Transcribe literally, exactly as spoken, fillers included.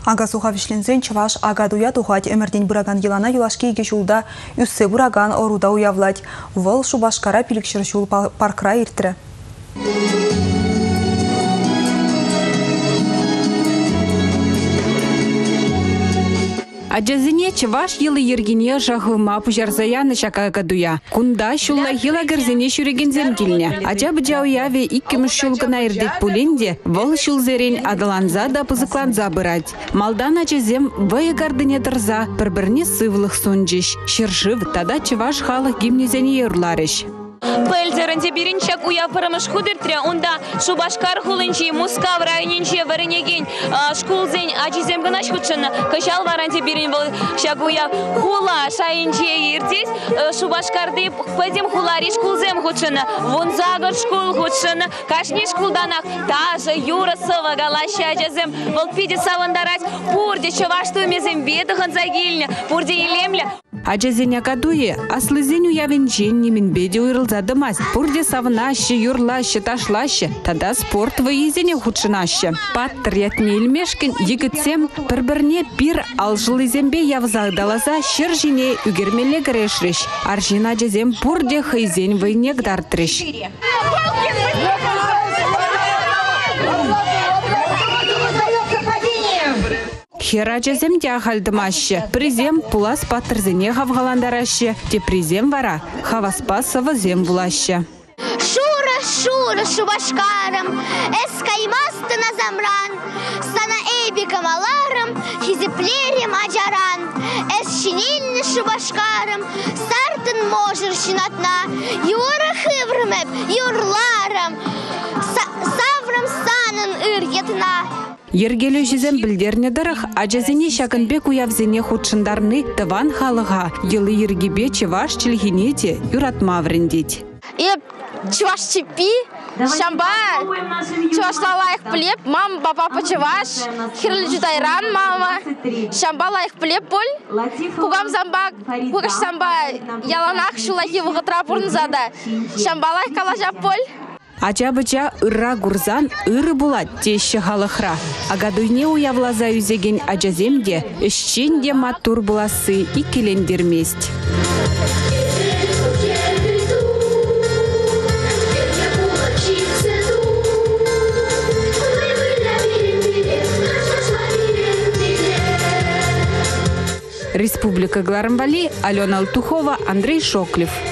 Ага суха вишлензен чаваш ага дуя тухать эмерден бураган елана юлашки жулда үссе бураган оруда уявлать. Вол Шубашкара пиликшер жул паркра иртре. Аджазине чаваш елы ергене жахыма пужарзаяны шакага дуя. Кунда шулла хила герзене шурегензен килне. Аджа бджауяве иккемеш шулгына ирдет пуленде, вол шулзерен адаланза да пызыкланза бырать. Малдан аджазем вая гардыне дырза, бір-бірне сывлых сонжиш. Шыржыв тада чаваш халық гимнезене ерларыш. Пэльзерінде біріншек уяпырымыш худыртре, онда Шубашкар хулынчи, Мускав районенче варенеген шкулзен ажизем гынаш худшын, кышал варанте бірін был шак уяп хула шайынче ердес, Шубашкарды пэдем хулари шкулзем худшын, вонзагыр шкул худшын, кашни шкулданах, тажа юра сыва галаща ажазем, был пиде савандарать, пурде чавашту мезем бедыхын загильня, пурде елемля. Аджазене кадуе, аслызеню явенчен немен беде уйрылзадымас. Пурде савнаще, юрлаще, ташлаще, тада спорт выезене худшынаще. Паттыр ятмелмешкен егітсем бір-бірне пир алжылызембе явзагдалаза шыр жіне үгермеле грешреш. Аржин аджазем пурде хайзен вайнек дартреш. Хераджазем тяхальдымаще. Призем пулас паттырзене хавгаландараще. Те призем вара хаваспасова зем булаще. Шура, шура, Шубашкарам, эскаймасты на замран, стана эйбикам аларам, хизеплерем аджаран, эс шинильны Шубашкарам, сартын можыр шинатна, юра хыврымэп, юрларам, саврам станын ыр етна. Ергелі жезем білдерне дырық, аджазене шакынбек уявзене худшындарны тыван халыға, елы ергебе чеваш чілгенете юратма врендеть. Еп, чеваш чепи, шамба, чеваш лалайық плеп, мама, папа почеваш, хирлі жутайран, мама, шамба лайық плеп пол, пугам замбак, пугаш самба, яланақ шулахи вғытра пұрнзада, шамба лайық калажа пол. Ача-быча ырра гурзан ыры булат тещі халықра. Агадуйне уявлаза үзеген аджаземде, ішченде матур буласы и келендермест. Республика Гларамбали, Алена Алтухова, Андрей Шоклев.